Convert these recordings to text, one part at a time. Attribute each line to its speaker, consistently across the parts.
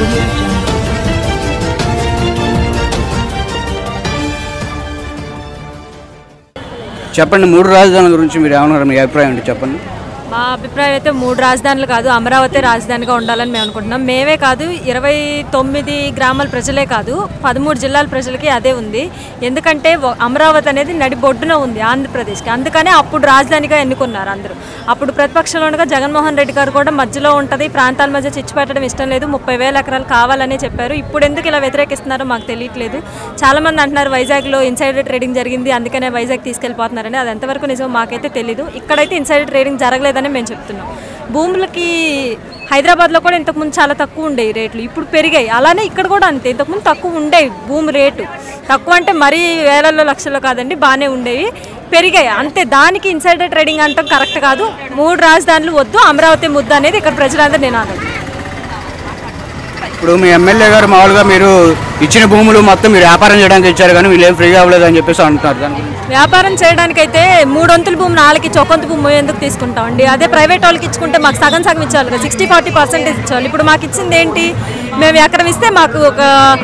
Speaker 1: చెప్పండి, మూడు రాజధానుల గురించి మీరు ఏమన్నారు, మీ అభిప్రాయం ఏంటి చెప్పండి.
Speaker 2: మా అభిప్రాయం అయితే మూడు రాజధానులు కాదు, అమరావతి రాజధానిగా ఉండాలని మేము అనుకుంటున్నాం. మేమే కాదు, 29 గ్రామాల ప్రజలే కాదు, 13 జిల్లాల ప్రజలకి అదే ఉంది. ఎందుకంటే అమరావతి అనేది నడిబొడ్డున ఉంది ఆంధ్రప్రదేశ్కి. అందుకనే అప్పుడు రాజధానిగా ఎన్నుకున్నారు అందరూ. అప్పుడు ప్రతిపక్షంలో ఉండగా జగన్మోహన్ రెడ్డి గారు కూడా మధ్యలో ఉంటుంది, ప్రాంతాల మధ్య చిచ్చు పెట్టడం ఇష్టం లేదు, 30,000 ఎకరాలు కావాలని చెప్పారు. ఇప్పుడు ఎందుకు ఇలా వ్యతిరేకిస్తున్నారో మాకు తెలియట్లేదు. చాలామంది అంటున్నారు వైజాగ్లో ఇన్సైడర్ ట్రేడింగ్ జరిగింది, అందుకనే వైజాగ్ తీసుకెళ్ళిపోతున్నారని. అది ఎంతవరకు నిజం మాకైతే తెలీదు. ఇక్కడైతే ఇన్సైడర్ ట్రేడింగ్ జరగలేదని మేము చెప్తున్నాం. భూములకి హైదరాబాద్లో కూడా ఇంతకుముందు చాలా తక్కువ ఉండేవి రేట్లు, ఇప్పుడు పెరిగాయి. అలానే ఇక్కడ కూడా అంతే, ఇంతకుముందు తక్కువ ఉండేవి భూమి రేటు. తక్కువ అంటే మరీ వేలల్లో లక్షల్లో కాదండి, బాగానే ఉండేవి, పెరిగాయి అంతే. దానికి ఇన్సైడర్ ట్రేడింగ్ అంటాం కరెక్ట్ కాదు. మూడు రాజధానులు వద్దు, అమరావతి ముద్దు అనేది ఇక్కడ ప్రజలందరూ నినాదం.
Speaker 1: ఇప్పుడు మీ ఎమ్మెల్యే గారు మామూలుగా మీరు ఇచ్చిన భూములు మొత్తం మీరు వ్యాపారం చేయడానికి ఇచ్చారు, కానీ వీళ్ళు ఏం ఫ్రీగా అవ్వలేదు అని చెప్పేసి అంటున్నారు. దాని
Speaker 2: వ్యాపారం చేయడానికైతే 3 వంతుల భూమి 4కి చొక్కొంత భూమి ఎందుకు తీసుకుంటామండి? అదే ప్రైవేట్ వాళ్ళకి ఇచ్చుకుంటే మాకు సగం ఇచ్చేవాళ్ళు కదా, 60-40% ఇచ్చేవాళ్ళు. ఇప్పుడు మాకు ఇచ్చింది ఏంటి? మేము ఎకరం ఇస్తే మాకు ఒక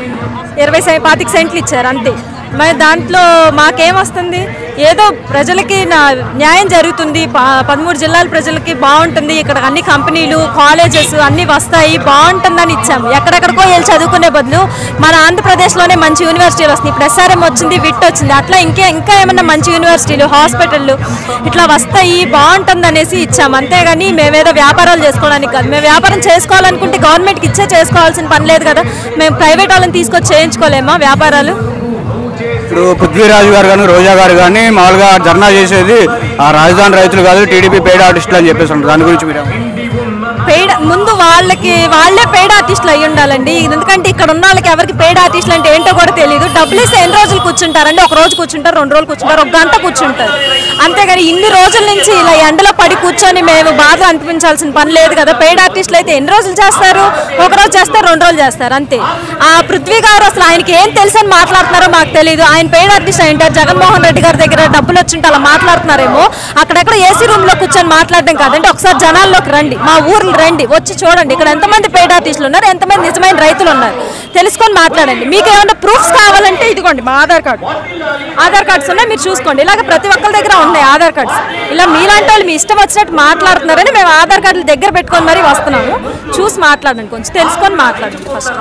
Speaker 2: 20-25 సెంట్లు ఇచ్చారు అంతే. మరి దాంట్లో మాకేమొస్తుంది? ఏదో ప్రజలకి న్యాయం జరుగుతుంది, 13 జిల్లాల ప్రజలకి బాగుంటుంది, ఇక్కడ అన్ని కంపెనీలు కాలేజెస్ అన్నీ వస్తాయి, బాగుంటుందని ఇచ్చాము. ఎక్కడెక్కడికో వెళ్ళి చదువుకునే బదులు మన ఆంధ్రప్రదేశ్లోనే మంచి యూనివర్సిటీలు వస్తాయి. ఇప్పుడు SRM వచ్చింది, విట్ వచ్చింది, అట్లా ఇంకా ఏమన్నా మంచి యూనివర్సిటీలు, హాస్పిటళ్ళు ఇట్లా వస్తాయి, బాగుంటుంది అనేసి ఇచ్చాము. అంతేగాని మేమేదో వ్యాపారాలు చేసుకోవడానికి కాదు. మేము వ్యాపారం చేసుకోవాలనుకుంటే గవర్నమెంట్కి ఇచ్చే చేసుకోవాల్సిన పని లేదు కదా. మేము ప్రైవేట్ వాళ్ళని తీసుకొచ్చి చేయించుకోలేమా వ్యాపారాలు?
Speaker 1: ఇప్పుడు పృథ్వీరాజు గారు కానీ రోజా గారు కానీ మామూలుగా ధర్నా చేసేది ఆ రాజధాని రైతులు కాదు, టీడీపీ పెయిడ్ ఆర్టిస్టులు అని చెప్పేసి ఉంటారు. దాని గురించి మీరు
Speaker 2: ముందు వాళ్ళే పెయిడ్ ఆర్టిస్టులు అయ్యి ఉండాలండి. ఎందుకంటే ఇక్కడ ఉన్న వాళ్ళకి ఎవరికి పెయిడ్ ఆర్టిస్టులు అంటే ఏంటో కూడా తెలియదు. డబ్బులు ఇస్తే ఎన్ని రోజులు కూర్చుంటారండి? ఒక రోజు కూర్చుంటారు, 2 రోజులు కూర్చుంటారు, 1 గంట కూర్చుంటారు. అంతేగాని ఇన్ని రోజుల నుంచి ఇలా ఎండలో పడి కూర్చొని మేము బాధ అనిపించాల్సిన పని లేదు కదా. పెయిడ్ ఆర్టిస్టులు అయితే ఎన్ని రోజులు చేస్తారు? ఒక రోజు చేస్తారు, 2 రోజులు చేస్తారు అంతే. ఆ పృథ్వీ గారు అసలు ఆయనకి ఏం తెలుసని మాట్లాడుతున్నారో మాకు తెలియదు. ఆయన పెయిడ్ ఆర్టిస్ట్ అయింటారు, జగన్మోహన్ రెడ్డి గారి దగ్గర డబ్బులు వచ్చింటే అలా మాట్లాడుతున్నారేమో. అక్కడెక్కడ ఏసీ రూమ్లో కూర్చొని మాట్లాడడం కాదండి, ఒకసారి జనాల్లోకి రండి, మా ఊర్లు రండి, వచ్చి చూడండి ఇక్కడ ఎంతమంది పెయిడ్ ఆర్టిస్టులు ఉన్నారు, ఎంతమంది నిజమైన రైతులు ఉన్నారు, తెలుసుకొని మాట్లాడండి. మీకు ఏమైనా ప్రూఫ్స్ కావాలంటే ఇదిగోండి మా ఆధార్ కార్డ్స్ ఉన్నాయి, మీరు చూసుకోండి. ఇలాగ ప్రతి ఒక్కరి దగ్గర ఉన్నాయి ఆధార్ కార్డ్స్. ఇలా మీలాంటి వాళ్ళు మీ ఇష్టం వచ్చినట్టు మాట్లాడుతున్నారని మేము ఆధార్ కార్డులు దగ్గర పెట్టుకొని మరీ వస్తున్నాము. చూసి మాట్లాడండి, కొంచెం తెలుసుకొని మాట్లాడండి. ఫస్ట్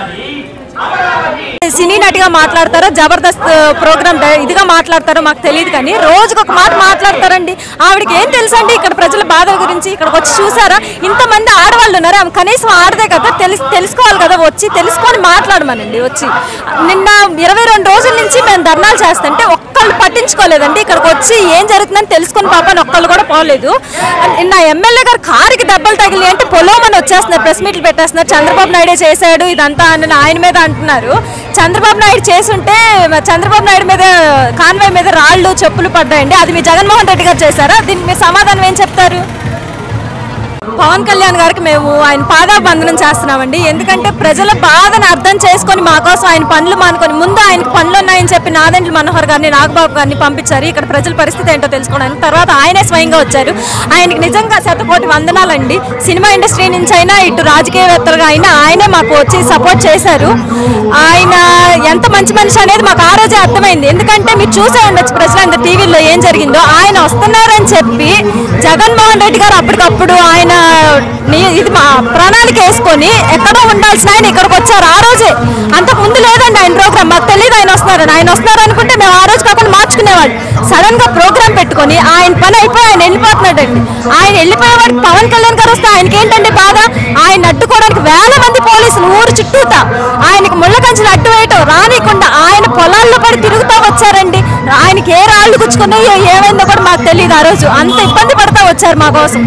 Speaker 2: సినీ నటిగా మాట్లాడతారో, జబర్దస్త్ ప్రోగ్రామ్ ఇదిగా మాట్లాడతారో మాకు తెలియదు, కానీ రోజుకు ఒక మాట మాట్లాడతారండి. ఆవిడకి ఏం తెలుసండి ఇక్కడ ప్రజల బాధ గురించి? ఇక్కడికి వచ్చి చూసారా ఇంతమంది ఆడవాళ్ళు ఉన్నారు, ఆమె కనీసం ఆడదే కదా, తెలుసుకోవాలి కదా, వచ్చి తెలుసుకొని మాట్లాడమనండి. వచ్చి నిన్న 22 రోజుల నుంచి మేము ధర్నాలు చేస్తుంటే ఒక్కళ్ళు పట్టించుకోలేదండి. ఇక్కడికి వచ్చి ఏం జరుగుతుందని తెలుసుకొని పాపని ఒక్కళ్ళు కూడా పోలేదు. నిన్న ఎమ్మెల్యే గారు కారుకి దెబ్బలు తగిలి అంటే పొలోమని వచ్చేస్తున్నారు, ప్రెస్ మీట్లు పెట్టేస్తున్నారు. చంద్రబాబు నాయుడే చేశాడు ఇదంతా అని ఆయన మీద అంటున్నారు. చంద్రబాబు నాయుడు చేసుంటే చంద్రబాబు నాయుడు మీద కాన్వాయ్ మీద రాళ్ళు చెప్పులు పడ్డాయండి, అది మీ జగన్మోహన్ రెడ్డి గారు చేశారా? దీనికి మీరు సమాధానం ఏం చెప్తారు? పవన్ కళ్యాణ్ గారికి మేము ఆయన పాదాబంధనం చేస్తున్నామండి. ఎందుకంటే ప్రజల బాధను అర్థం చేసుకొని మా కోసం ఆయన పనులు మానుకొని, ముందు ఆయనకు పనులు ఉన్నాయని చెప్పి నాదెండ్ల మనోహర్ గారిని, నాగబాబు గారిని పంపించారు ఇక్కడ ప్రజల పరిస్థితి ఏంటో తెలుసుకోవడానికి. తర్వాత ఆయనే స్వయంగా వచ్చారు. ఆయనకి నిజంగా 100 వందనాలండి. సినిమా ఇండస్ట్రీ నుంచి అయినా, ఇటు రాజకీయవేత్తలుగా అయినా ఆయనే మాకు వచ్చి సపోర్ట్ చేశారు. ఆయన ఎంత మంచి మనిషి అనేది మాకు ఆ రోజే అర్థమైంది. ఎందుకంటే మీరు చూసే ఉండొచ్చు ప్రజలందరూ టీవీలో ఏం జరిగిందో. ఆయన వస్తున్నారని చెప్పి జగన్మోహన్ రెడ్డి గారు అప్పటికప్పుడు ఆయన ఇది మా ప్రణాళిక వేసుకొని ఎక్కడో ఉండాల్సిన ఆయన ఇక్కడికి వచ్చారు ఆ రోజే. అంతకు ముందు లేదండి ఆయన ప్రోగ్రామ్, మాకు తెలియదు ఆయన వస్తున్నారని. ఆయన వస్తున్నారు అనుకుంటే మేము ఆ రోజు కాకుండా మార్చుకునేవాళ్ళు. సడన్ గా ప్రోగ్రామ్ పెట్టుకొని ఆయన పని అయిపోయి ఆయన వెళ్ళిపోతున్నాడండి. ఆయన వెళ్ళిపోయేవాడికి పవన్ కళ్యాణ్ గారు వస్తే ఆయనకి ఏంటంటే బాధ? ఆయన అడ్డుకోవడానికి వేల మంది పోలీసులు ఊరు చుట్టూతా ఆయనకి ముళ్ళ కంచెలు అడ్డు వేయటం రానికుండా ఆయన పొలాల్లో పడి తిరుగుతూ వచ్చారండి. ఆయనకి ఏ రాళ్ళు గుచ్చుకున్నాయో ఏమైందో కూడా మాకు తెలియదు. ఆ రోజు అంత ఇబ్బంది పడతా వచ్చారు మా కోసం.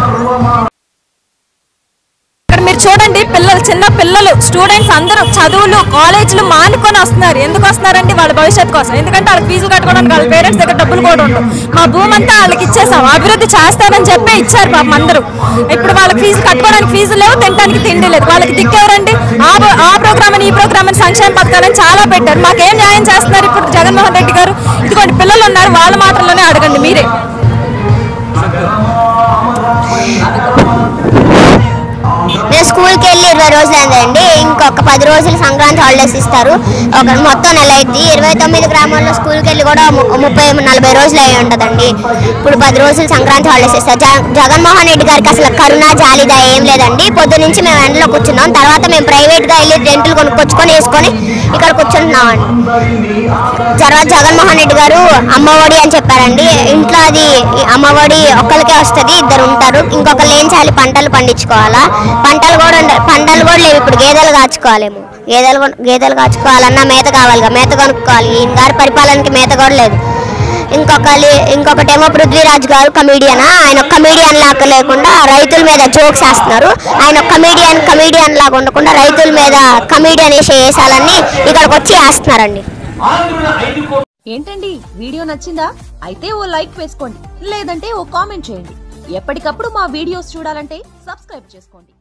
Speaker 2: మీరు చూడండి, చిన్న పిల్లలు స్టూడెంట్స్ అందరూ చదువులు కాలేజీలు మానుకొని వస్తున్నారు. ఎందుకు వస్తున్నారండి? వాళ్ళ భవిష్యత్తు కోసం. ఎందుకంటే వాళ్ళకి ఫీజులు కట్టుకోవడానికి వాళ్ళ పేరెంట్స్ దగ్గర డబ్బులు కూడా ఉండవు. మా భూమి అంతా వాళ్ళకి ఇచ్చేసాం, అభివృద్ధి చేస్తారని చెప్పి ఇచ్చారు పాపం అందరూ. ఇప్పుడు వాళ్ళకి ఫీజు కట్టుకోవడానికి ఫీజులు లేవు, తినడానికి తిండి లేదు. వాళ్ళకి దిక్కెవరండి? ఆ ప్రోగ్రామ్ అని ఈ ప్రోగ్రామ్ అని సంక్షేమ పథకాలని చాలా పెట్టారు. మాకేం న్యాయం చేస్తున్నారు ఇప్పుడు జగన్మోహన్ రెడ్డి గారు? ఇదిగోండి పిల్లలు ఉన్నారు, వాళ్ళ మాటల్లోనే అడగండి మీరే.
Speaker 3: నేను స్కూల్కి వెళ్ళి 20 రోజులు అయిందండి. ఇంకొక 10 రోజులు సంక్రాంతి హాలిడేస్ ఇస్తారు. ఒక మొత్తం నెల అయింది. 29 గ్రామాల్లో స్కూల్కి వెళ్ళి కూడా 30-40 రోజులు అయి ఉంటుందండి. ఇప్పుడు 10 రోజులు సంక్రాంతి హాలిడేస్ ఇస్తారు. జగన్మోహన్ రెడ్డి గారికి అసలు కరుణ జాలిద ఏం లేదండి. పొద్దు నుంచి మేము ఎండలో కూర్చున్నాం. తర్వాత మేము ప్రైవేట్గా వెళ్ళి రెంట్లు కొనుక్కొచ్చుకొని వేసుకొని ఇక్కడ కూర్చుంటున్నామండి. తర్వాత జగన్మోహన్ రెడ్డి గారు అమ్మఒడి అని చెప్పారండి. ఇంట్లో అది అమ్మఒడి ఒక్కరికే వస్తుంది, 2 ఉంటారు. ఇంకొకరు ఏం చేయాలి, పంటలు పండించుకోవాలా. పంటలు కూడా లేవు. ఇప్పుడు గేదెలు కాచుకోవాలేమో. గేదెలు కాచుకోవాలన్నా మేత కావాలిగా, మేత కొనుక్కోవాలి. ఈయన గారి పరిపాలనకి మేత కూడా లేదు. ఇంకొకటేమో పృథ్వీరాజ్ గారు కమీడియన్. ఆయన కమీడియన్ లాగా లేకుండా రైతుల మీద జోక్స్ వేస్తున్నారు. ఆయన కమీడియన్ లాగా ఉండకుండా రైతుల మీద కమీడియన్ వేసాలని ఇక్కడికి వచ్చి వేస్తున్నారండి.
Speaker 4: ఏంటండి వీడియో నచ్చిందా? అయితే ఓ లైక్ వేసుకోండి, లేదంటే ఓ కామెంట్ చేయండి. ఎప్పటికప్పుడు మా వీడియోస్ చూడాలంటే సబ్స్క్రైబ్ చేసుకోండి.